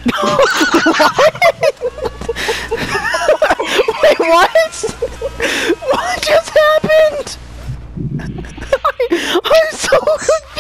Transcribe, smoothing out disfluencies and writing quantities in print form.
Wait, what? What just happened? I'm so confused.